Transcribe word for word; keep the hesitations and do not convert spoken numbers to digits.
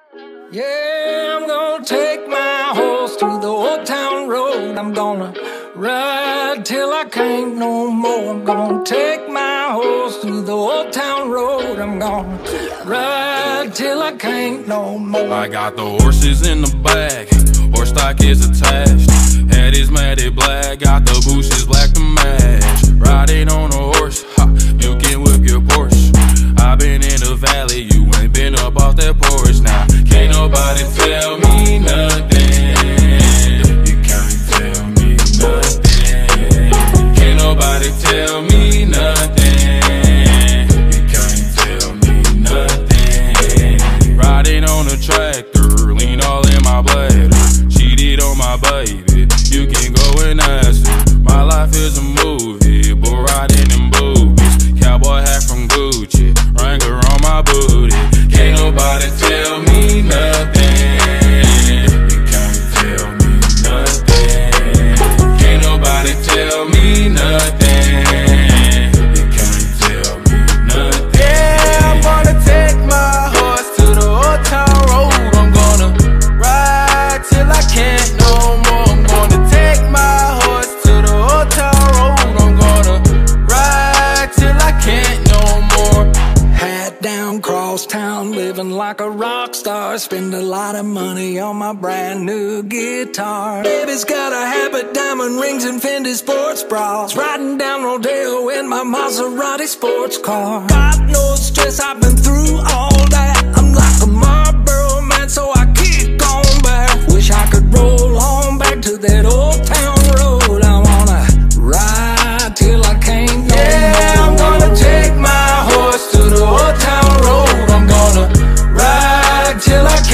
Yeah, I'm gonna take my horse to the old town road. I'm gonna ride till I can't no more. I'm gonna take my horse to the old town road. I'm gonna ride till I can't no more. I got the horses in the back, horse stock is attached. Head is matted black, got the bushes black to match. Riding on a horse, ha, you can whip your Porsche. I been in the valley, you ain't been up off that porch. Now, can't nobody tell me nothing. You can't tell me nothing. Can't nobody tell me nothing. You can't tell me nothing. Riding on a tractor, lean all in my bladder. Cheated on my baby, you can go and ask her. My life is a movie, but riding in boobies. Cowboy hat from Gucci, Wrangler on my booty. Can't nobody tell me nothing. You can't tell me nothing. Can't nobody tell me nothing. You can't tell me nothing. Yeah, I'm gonna take my horse to the old town road. I'm gonna ride till I can't no more. I'm gonna take my horse to the old town road. I'm gonna ride till I can't no more. Hat down, cross town, living like a rock star. Spend a lot of money on my brand new guitar. Baby's got a habit, diamond rings and Fendi sports bras. Riding down Rodeo in my Maserati sports car. Got no stress, I've been through all that. I'm like a Marlboro man, so I keep going back. Wish I could roll on back to that old town road. I wanna ride till I can't no Yeah, I'm gonna take my horse to the old town road. I'm gonna ride till I